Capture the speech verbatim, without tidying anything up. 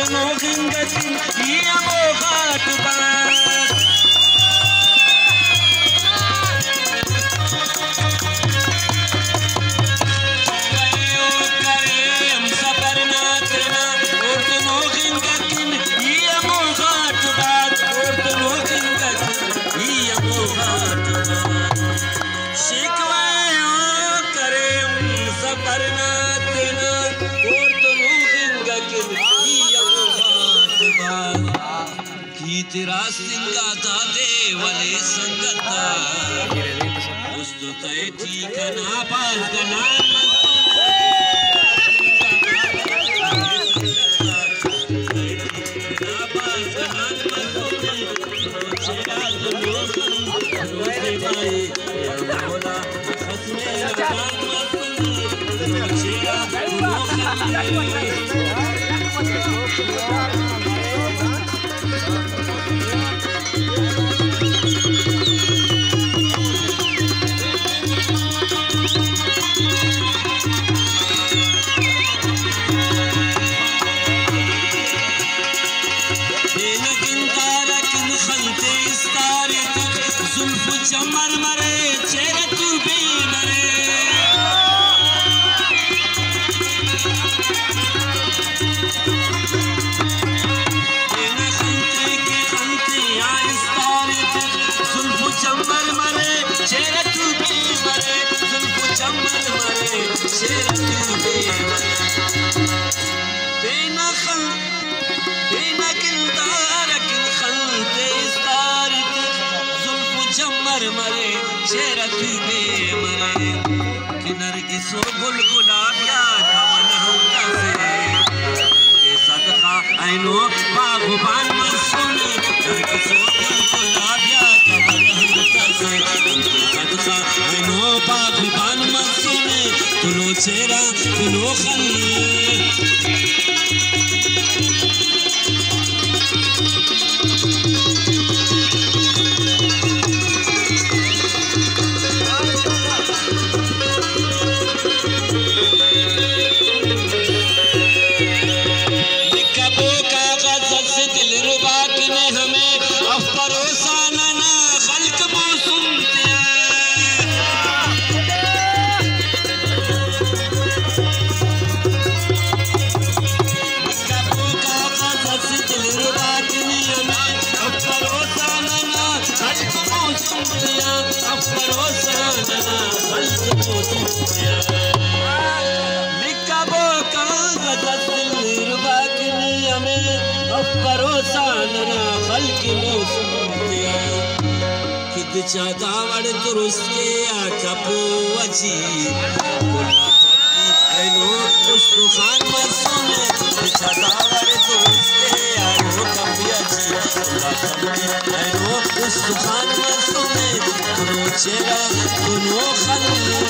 ortono gingatin iyamo ghatba तेरा सिंगा था देवले संगता उस तो तय ठीक ना पास गना चमर मरे चेहरे तू भी मरे बिना खंते के खंते आइस तारीख जुल्फ चमर मरे चेहरे तू भी मरे जुल्फ चमर मरे चेहरे तू भी मरे बिना खं बिना किरदार किन खंते इस तारीख चमर मरे चेहरा तू बे मरे किनर की सो गुल गुलाबिया कमन हमका से के सदका ऐनो बागबान मसूनी किनर की सो गुल गुलाबिया कमन हमका से के सदका ऐनो बागबान मसूनी तुलो चेहरा तुलो खली चादावड़ दुरुस्त के आकपो अजी बोला पट्टी ऐनो उसको खान मसूने चादावड़ दुरुस्त के आको कपी अजी बोला पट्टी ऐनो उसको खान मसूने तुनो चेहरा तुनो खली